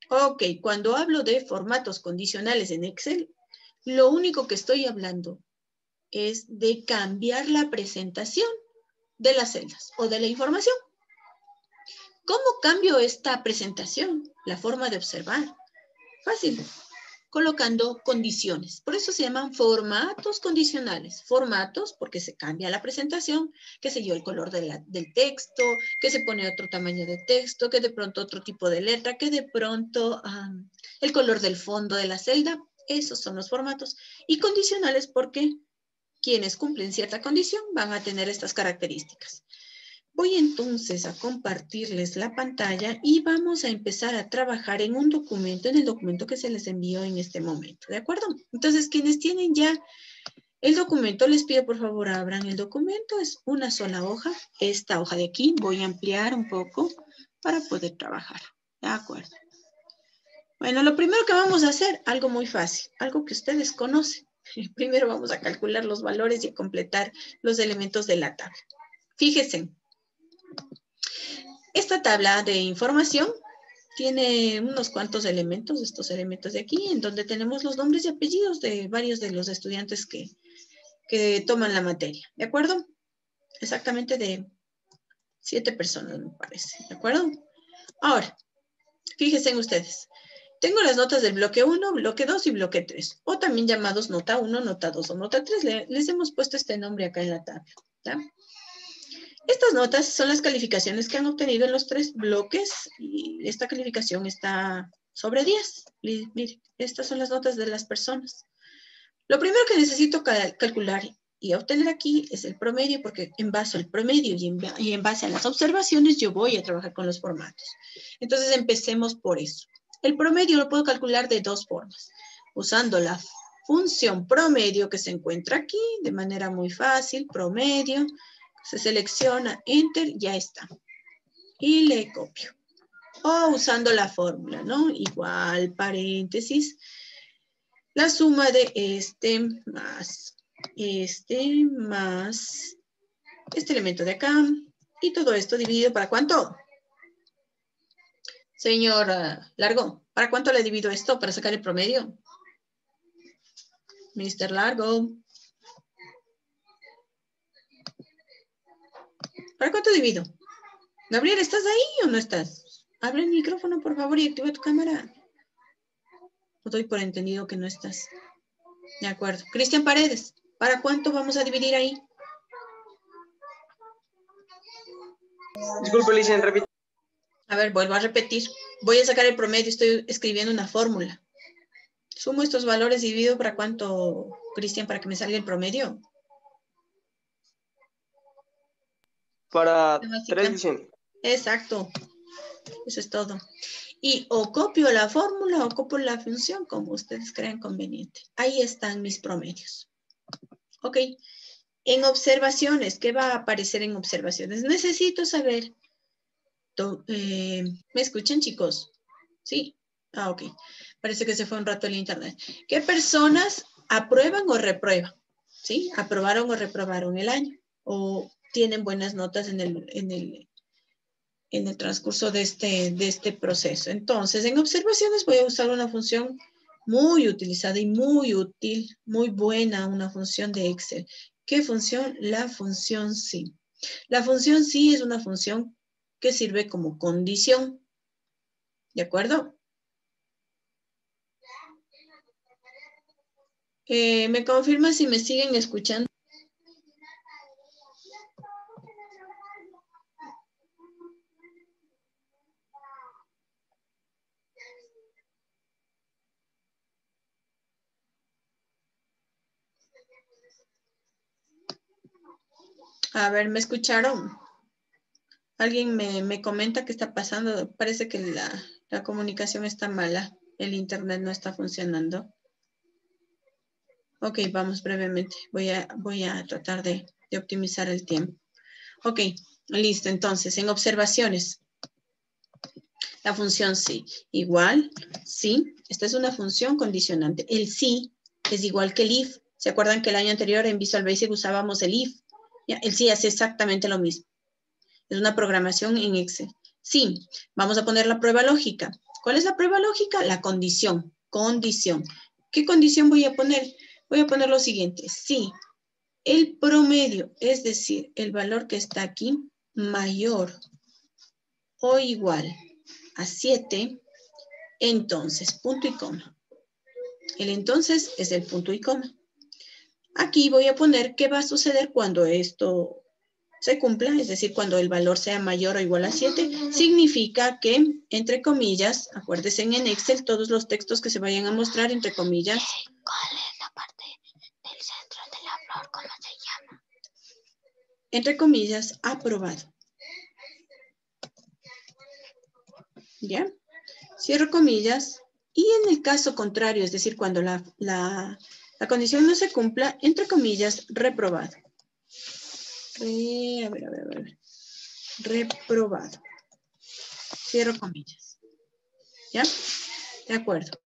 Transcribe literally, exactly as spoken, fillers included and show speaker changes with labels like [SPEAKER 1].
[SPEAKER 1] Ok, cuando hablo de formatos condicionales en Excel, lo único que estoy hablando es de cambiar la presentación de las celdas o de la información. ¿Cómo cambio esta presentación? La forma de observar. Fácil, colocando condiciones. Por eso se llaman formatos condicionales. Formatos porque se cambia la presentación, qué sé yo, el color de la, del texto, que se pone otro tamaño de texto, que de pronto otro tipo de letra, que de pronto um, el color del fondo de la celda. Esos son los formatos. Y condicionales porque quienes cumplen cierta condición van a tener estas características. Voy entonces a compartirles la pantalla y vamos a empezar a trabajar en un documento, en el documento que se les envió en este momento, ¿de acuerdo? Entonces, quienes tienen ya el documento, les pido por favor abran el documento, es una sola hoja, esta hoja de aquí, voy a ampliar un poco para poder trabajar, ¿de acuerdo? Bueno, lo primero que vamos a hacer, algo muy fácil, algo que ustedes conocen. Primero vamos a calcular los valores y a completar los elementos de la tabla. Fíjense. Esta tabla de información tiene unos cuantos elementos, estos elementos de aquí, en donde tenemos los nombres y apellidos de varios de los estudiantes que, que toman la materia, ¿de acuerdo? Exactamente de siete personas, me parece, ¿de acuerdo? Ahora, fíjense en ustedes. Tengo las notas del bloque uno, bloque dos y bloque tres, o también llamados nota uno, nota dos o nota tres. Le, les hemos puesto este nombre acá en la tabla, ¿ya? Estas notas son las calificaciones que han obtenido en los tres bloques y esta calificación está sobre diez. Miren, estas son las notas de las personas. Lo primero que necesito cal calcular y obtener aquí es el promedio, porque en base al promedio y en, y en base a las observaciones yo voy a trabajar con los formatos. Entonces empecemos por eso. El promedio lo puedo calcular de dos formas, usando la función promedio que se encuentra aquí de manera muy fácil, promedio. Se selecciona Enter, ya está. Y le copio. O usando la fórmula, ¿no? Igual, paréntesis. La suma de este más este más este elemento de acá. Y todo esto dividido ¿para cuánto? Señor uh, Largo, ¿para cuánto le divido esto para sacar el promedio? mister Largo. ¿Para cuánto divido? Gabriel, ¿estás ahí o no estás? Abre el micrófono, por favor, y activa tu cámara. No doy por entendido que no estás. De acuerdo. Cristian Paredes, ¿para cuánto vamos a dividir ahí?
[SPEAKER 2] Disculpe, Licen, repite.
[SPEAKER 1] A ver, vuelvo a repetir. Voy a sacar el promedio, estoy escribiendo una fórmula. Sumo estos valores y divido para cuánto, Cristian, para que me salga el promedio.
[SPEAKER 2] Para tres, Licen.
[SPEAKER 1] Exacto. Eso es todo. Y o copio la fórmula o copio la función como ustedes crean conveniente. Ahí están mis promedios. Ok. En observaciones, ¿qué va a aparecer en observaciones? Necesito saber. Eh, ¿Me escuchan, chicos? ¿Sí? Ah, ok. Parece que se fue un rato el internet. ¿Qué personas aprueban o reprueban? ¿Sí? ¿Aprobaron o reprobaron el año? ¿O tienen buenas notas en el, en el, en el transcurso de este, de este proceso? Entonces, en observaciones voy a usar una función muy utilizada y muy útil, muy buena, una función de Excel. ¿Qué función? La función sí. La función sí es una función que sirve como condición. ¿De acuerdo? Eh, ¿Me confirma si me siguen escuchando? A ver, ¿me escucharon? Alguien me, me comenta qué está pasando. Parece que la, la comunicación está mala. El internet no está funcionando. Ok, vamos brevemente. Voy a, voy a tratar de, de optimizar el tiempo. Ok, listo. Entonces, en observaciones. La función sí. Igual, sí. Esta es una función condicionante. El sí es igual que el if. ¿Se acuerdan que el año anterior en Visual Basic usábamos el if? Ya, el sí hace exactamente lo mismo. Es una programación en Excel. Sí, vamos a poner la prueba lógica. ¿Cuál es la prueba lógica? La condición. Condición. ¿Qué condición voy a poner? Voy a poner lo siguiente. Si el promedio, es decir, el valor que está aquí, mayor o igual a siete, entonces, punto y coma. El entonces es el punto y coma. Aquí voy a poner qué va a suceder cuando esto se cumpla, es decir, cuando el valor sea mayor o igual a siete, significa que, entre comillas, acuérdense en Excel, todos los textos que se vayan a mostrar, entre comillas.
[SPEAKER 3] ¿Cuál es la parte del centro de la flor? ¿Cómo se llama?
[SPEAKER 1] Entre comillas, aprobado. ¿Ya? Cierro comillas. Y en el caso contrario, es decir, cuando la, la, la condición no se cumpla, entre comillas, reprobado. Re, a ver, a ver, a ver. Reprobado. Cierro comillas. ¿Ya? De acuerdo.